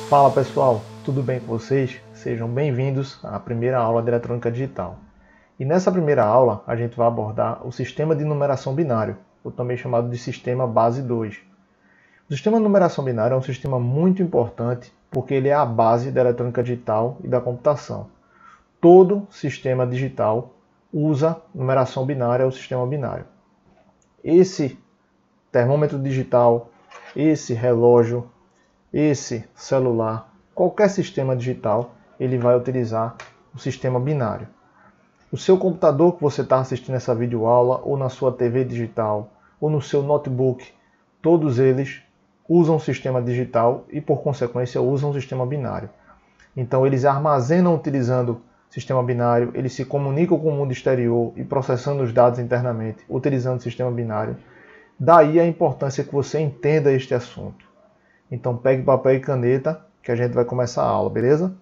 Fala pessoal, tudo bem com vocês? Sejam bem-vindos à primeira aula de eletrônica digital. E nessa primeira aula a gente vai abordar o sistema de numeração binário, ou também chamado de sistema base 2. O sistema de numeração binária é um sistema muito importante porque ele é a base da eletrônica digital e da computação. Todo sistema digital usa numeração binária ou sistema binário. Esse termômetro digital, esse relógio, esse celular, qualquer sistema digital, ele vai utilizar o sistema binário. O seu computador que você está assistindo essa videoaula, ou na sua TV digital, ou no seu notebook, todos eles usam o sistema digital e, por consequência, usam o sistema binário. Então, eles armazenam utilizando o sistema binário, eles se comunicam com o mundo exterior e processando os dados internamente, utilizando o sistema binário. Daí a importância que você entenda este assunto. Então pegue papel e caneta que a gente vai começar a aula, beleza?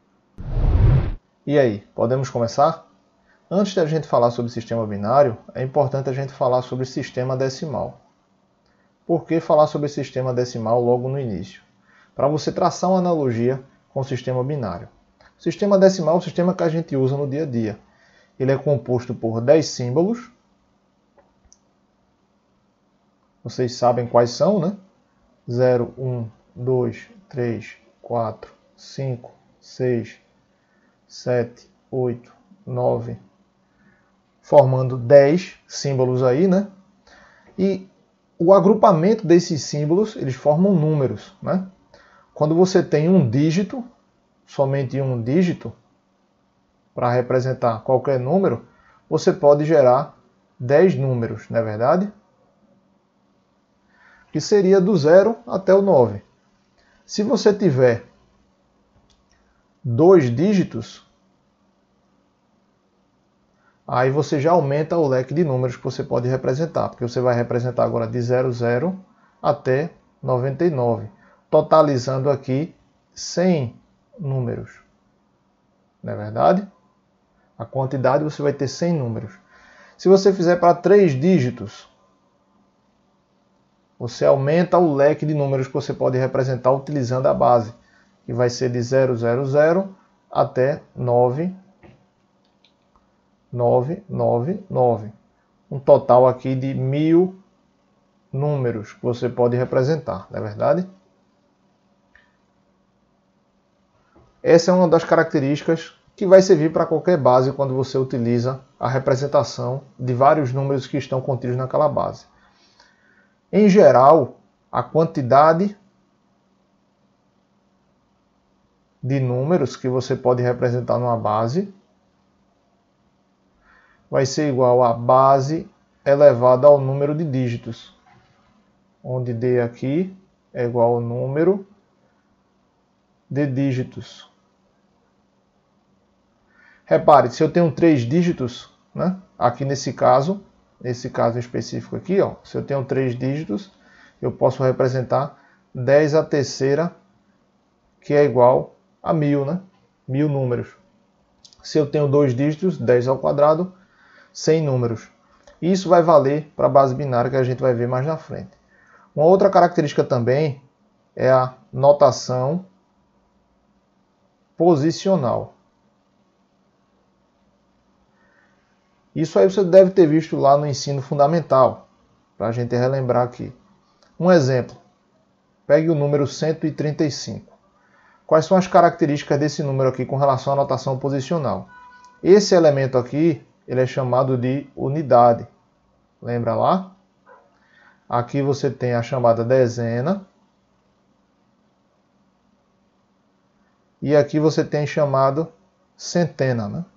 E aí, podemos começar? Antes de a gente falar sobre sistema binário, é importante a gente falar sobre sistema decimal. Por que falar sobre sistema decimal logo no início? Para você traçar uma analogia com o sistema binário. O sistema decimal é o sistema que a gente usa no dia a dia. Ele é composto por 10 símbolos. Vocês sabem quais são, né? 0, 1, 2, 3, 4, 5, 6, 7, 8, 9, formando 10 símbolos aí, né? E o agrupamento desses símbolos, eles formam números, né? Quando você tem um dígito, somente um dígito, para representar qualquer número, você pode gerar 10 números, não é verdade? Que seria do 0 até o 9. Se você tiver 2 dígitos, aí você já aumenta o leque de números que você pode representar, porque você vai representar agora de 00 até 99, totalizando aqui 100 números. Não é verdade? A quantidade você vai ter 100 números. Se você fizer para 3 dígitos, você aumenta o leque de números que você pode representar utilizando a base, que vai ser de 000 até 9999. Um total aqui de 1000 números que você pode representar, não é verdade? Essa é uma das características que vai servir para qualquer base quando você utiliza a representação de vários números que estão contidos naquela base. Em geral, a quantidade de números que você pode representar numa base vai ser igual a base elevada ao número de dígitos, onde D aqui é igual ao número de dígitos. Repare, se eu tenho 3 dígitos, né, aqui nesse caso específico aqui, ó, se eu tenho 3 dígitos, eu posso representar 10 à terceira, que é igual a 1000, né? 1000 números. Se eu tenho 2 dígitos, 10 ao quadrado, 100 números. Isso vai valer para a base binária que a gente vai ver mais na frente. Uma outra característica também é a notação posicional. Isso aí você deve ter visto lá no ensino fundamental, para a gente relembrar aqui. Um exemplo, pegue o número 135. Quais são as características desse número aqui com relação à notação posicional? Esse elemento aqui, ele é chamado de unidade. Lembra lá? Aqui você tem a chamada dezena. E aqui você tem chamado centena, né?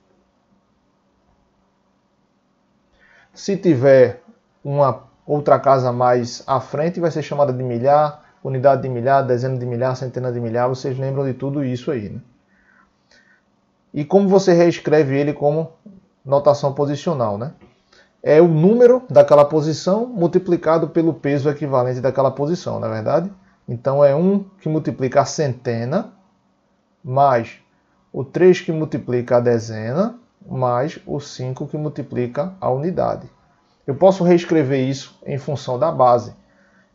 Se tiver uma outra casa mais à frente, vai ser chamada de milhar, unidade de milhar, dezena de milhar, centena de milhar. Vocês lembram de tudo isso aí, né? E como você reescreve ele como notação posicional, né? É o número daquela posição multiplicado pelo peso equivalente daquela posição, não é verdade? Então é 1 que multiplica a centena, mais o 3 que multiplica a dezena, mais o 5 que multiplica a unidade. Eu posso reescrever isso em função da base.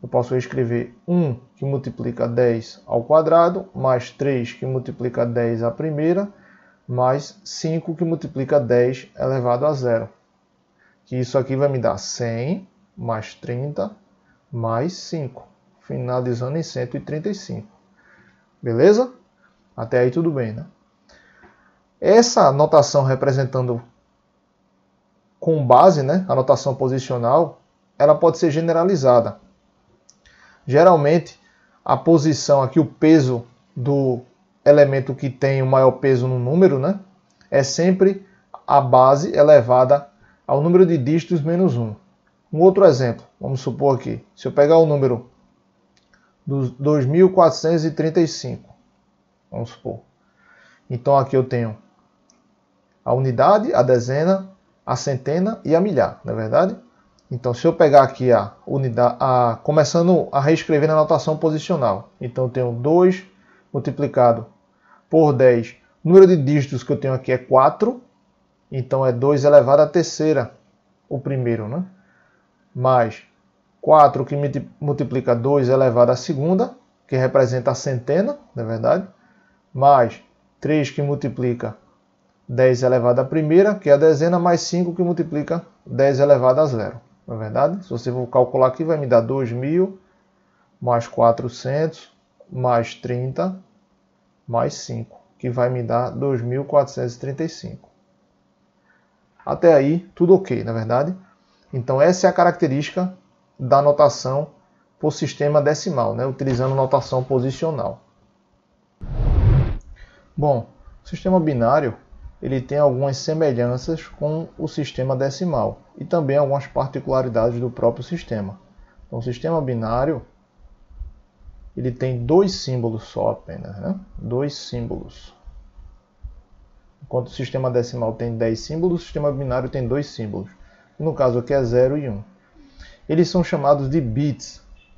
Eu posso escrever 1 que multiplica 10 ao quadrado, mais 3 que multiplica 10 à primeira, mais 5 que multiplica 10 elevado a zero. Que isso aqui vai me dar 100 mais 30 mais 5, finalizando em 135. Beleza? Até aí tudo bem, né? Essa notação representando com base, né, a notação posicional, ela pode ser generalizada. Geralmente, a posição aqui, o peso do elemento que tem o maior peso no número, né, é sempre a base elevada ao número de dígitos menos 1. Um outro exemplo, vamos supor aqui, se eu pegar o número dos 2435, vamos supor. Então aqui eu tenho a unidade, a dezena, a centena e a milhar, não é verdade? Então se eu pegar aqui a unidade, começando a reescrever na notação posicional, então eu tenho 2 multiplicado por 10. O número de dígitos que eu tenho aqui é 4, então é 2 elevado à terceira, o primeiro, né? Mais 4 que multiplica 2 elevado à segunda, que representa a centena, não é verdade? Mais 3 que multiplica 10 elevado à primeira, que é a dezena, mais 5 que multiplica 10 elevado a zero. Não é verdade? Se você for calcular aqui, vai me dar 2.000 mais 400 mais 30 mais 5, que vai me dar 2.435. Até aí, tudo ok, na verdade? Então essa é a característica da notação por sistema decimal, né? Utilizando notação posicional. Bom, o sistema binário ele tem algumas semelhanças com o sistema decimal e também algumas particularidades do próprio sistema. Então, o sistema binário ele tem 2 símbolos só apenas, né? 2 símbolos. Enquanto o sistema decimal tem 10 símbolos, o sistema binário tem 2 símbolos. No caso aqui é 0 e 1. Eles são chamados de bits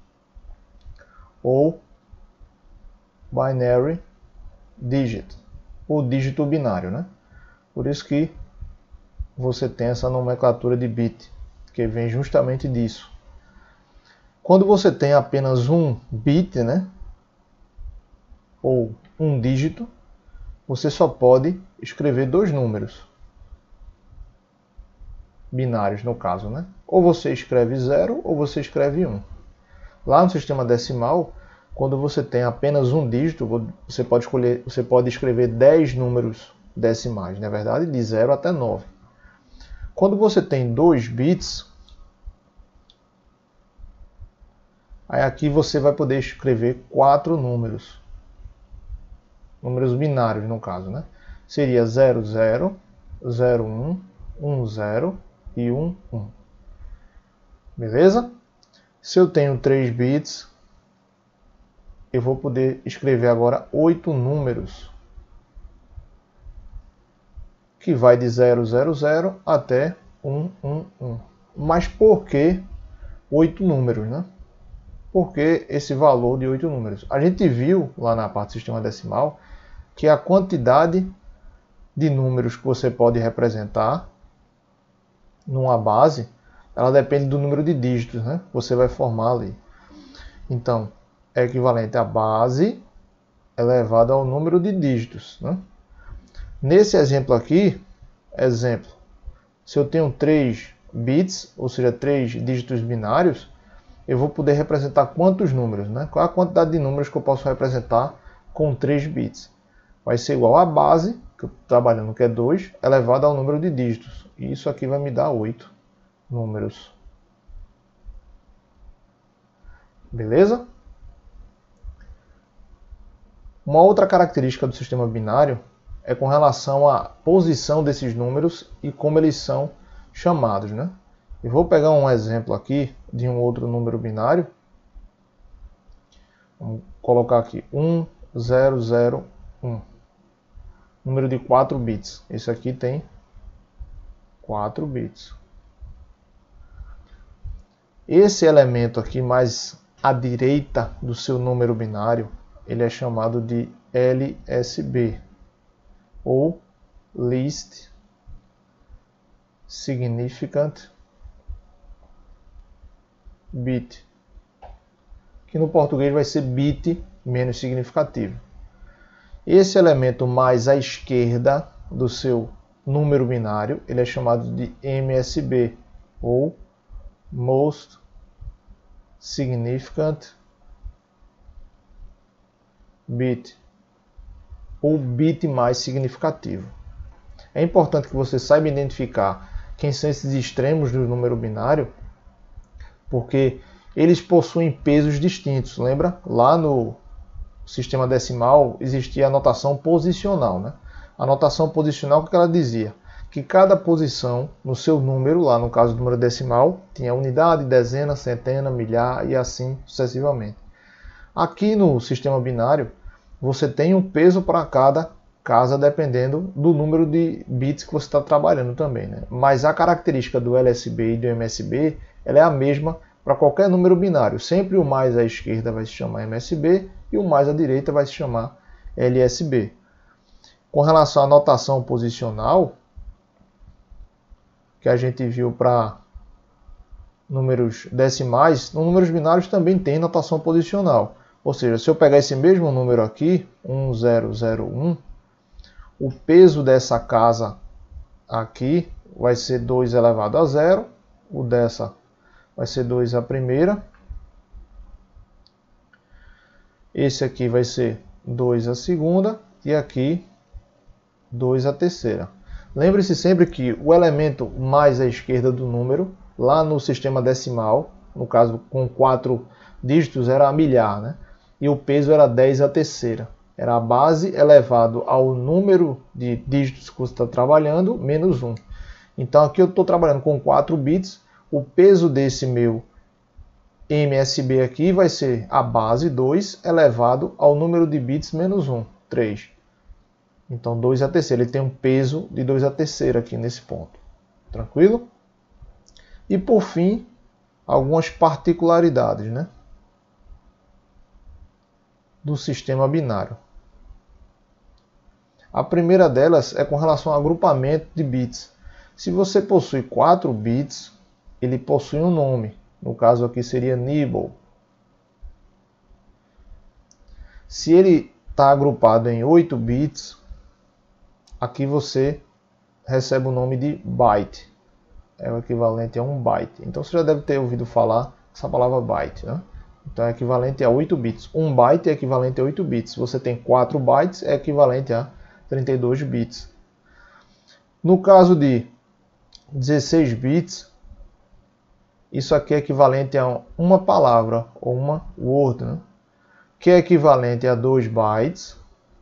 ou binary digit, ou dígito binário, né? Por isso que você tem essa nomenclatura de bit, que vem justamente disso. Quando você tem apenas um bit, né, ou um dígito, você só pode escrever 2 números binários, no caso, né? Ou você escreve 0 ou você escreve 1. Lá no sistema decimal, quando você tem apenas um dígito, você pode escrever 10 números decimais, na verdade, de 0 até 9. Quando você tem 2 bits, aí aqui você vai poder escrever 4 números. Números binários, no caso, né? Seria 00, 01, 10 e 11. Beleza? Se eu tenho 3 bits, eu vou poder escrever agora 8 números, que vai de 000 até 111. Mas por que 8 números, né? Por que esse valor de 8 números? A gente viu lá na parte do sistema decimal que a quantidade de números que você pode representar numa base, ela depende do número de dígitos, né? Você vai formar ali. Então, é equivalente à base elevada ao número de dígitos, né? Nesse exemplo aqui, se eu tenho 3 bits, ou seja, 3 dígitos binários, eu vou poder representar quantos números, né? Qual é a quantidade de números que eu posso representar com 3 bits? Vai ser igual à base, que eu estou trabalhando, que é 2, elevado ao número de dígitos. E isso aqui vai me dar 8 números. Beleza? Uma outra característica do sistema binário é com relação à posição desses números e como eles são chamados, né? Eu vou pegar um exemplo aqui de um outro número binário. Vamos colocar aqui 1001. Número de 4 bits. Esse aqui tem 4 bits. Esse elemento aqui mais à direita do seu número binário, ele é chamado de LSB, ou Least Significant Bit. que no português vai ser bit menos significativo. Esse elemento mais à esquerda do seu número binário, ele é chamado de MSB, ou Most Significant Bit, ou bit mais significativo. É importante que você saiba identificar quem são esses extremos do número binário, porque eles possuem pesos distintos. Lembra? Lá no sistema decimal existia a notação posicional, né? A notação posicional, o que ela dizia? Que cada posição no seu número, lá no caso do número decimal, tinha unidade, dezena, centena, milhar e assim sucessivamente. Aqui no sistema binário, você tem um peso para cada casa, dependendo do número de bits que você está trabalhando também, né? Mas a característica do LSB e do MSB, ela é a mesma para qualquer número binário. Sempre o mais à esquerda vai se chamar MSB e o mais à direita vai se chamar LSB. Com relação à notação posicional, que a gente viu para números decimais, nos números binários também tem notação posicional. Ou seja, se eu pegar esse mesmo número aqui, 1001, o peso dessa casa aqui vai ser 2 elevado a 0, o dessa vai ser 2 a primeira, esse aqui vai ser 2 a segunda e aqui 2 a terceira. Lembre-se sempre que o elemento mais à esquerda do número, lá no sistema decimal, no caso com 4 dígitos, era a milhar, né? E o peso era 10 a terceira. Era a base elevado ao número de dígitos que você está trabalhando, menos 1. Então aqui eu estou trabalhando com 4 bits, o peso desse meu MSB aqui vai ser a base 2 elevado ao número de bits menos 1, 3. Então 2 a terceira, ele tem um peso de 2 a terceira aqui nesse ponto. Tranquilo? E por fim, algumas particularidades, né, do sistema binário. A primeira delas é com relação ao agrupamento de bits. Se você possui 4 bits, ele possui um nome. No caso aqui seria nibble. Se ele está agrupado em 8 bits, aqui você recebe o nome de byte. É o equivalente a 1 byte. Então você já deve ter ouvido falar essa palavra byte, né? Então é equivalente a 8 bits. 1 byte é equivalente a 8 bits. Se você tem 4 bytes, é equivalente a 32 bits. No caso de 16 bits, isso aqui é equivalente a uma palavra, ou uma word, né? Que é equivalente a 2 bytes,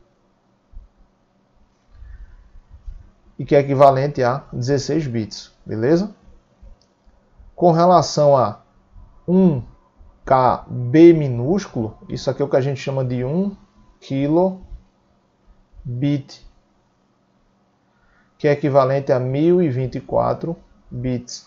e que é equivalente a 16 bits, beleza? Com relação a 1KB minúsculo, isso aqui é o que a gente chama de 1 kilobit, que é equivalente a 1024 bits,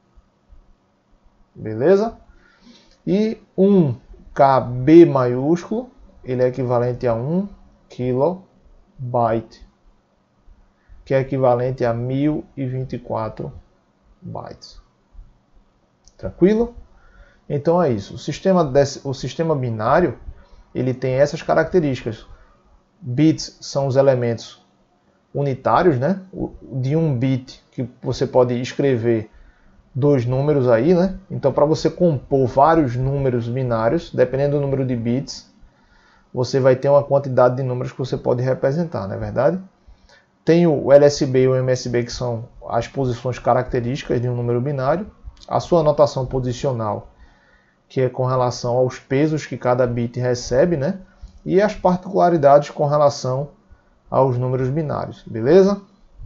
beleza? E 1KB maiúsculo, ele é equivalente a 1 kilobyte, que é equivalente a 1024 bytes. Tranquilo? Então é isso. O sistema binário, ele tem essas características. Bits são os elementos unitários, né? De 1 bit que você pode escrever 2 números aí, né? Então para você compor vários números binários, dependendo do número de bits, você vai ter uma quantidade de números que você pode representar, não é verdade? Tem o LSB e o MSB, que são as posições características de um número binário. A sua notação posicional, que é com relação aos pesos que cada bit recebe, né? E as particularidades com relação aos números binários, beleza?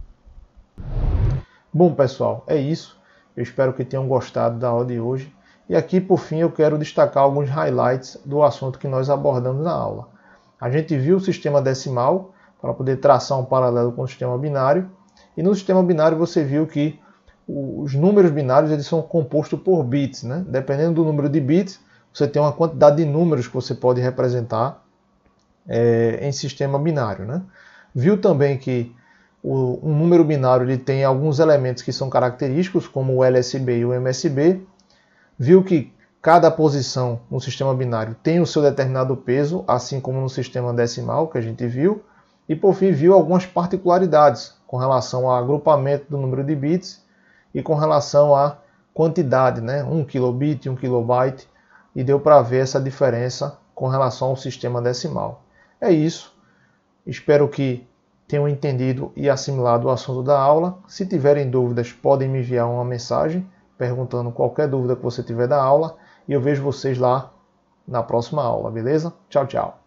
Bom, pessoal, é isso. Eu espero que tenham gostado da aula de hoje. E aqui, por fim, eu quero destacar alguns highlights do assunto que nós abordamos na aula. A gente viu o sistema decimal, para poder traçar um paralelo com o sistema binário. E no sistema binário você viu que os números binários eles são compostos por bits, né? Dependendo do número de bits, você tem uma quantidade de números que você pode representar em sistema binário, né? Viu também que um número binário ele tem alguns elementos que são característicos, como o LSB e o MSB. Viu que cada posição no sistema binário tem o seu determinado peso, assim como no sistema decimal que a gente viu, e por fim viu algumas particularidades com relação ao agrupamento do número de bits e com relação à quantidade, né? 1 kilobit, 1 kilobyte, e deu para ver essa diferença com relação ao sistema decimal. É isso. Espero que tenham entendido e assimilado o assunto da aula. Se tiverem dúvidas, podem me enviar uma mensagem perguntando qualquer dúvida que você tiver da aula e eu vejo vocês lá na próxima aula, beleza? Tchau, tchau!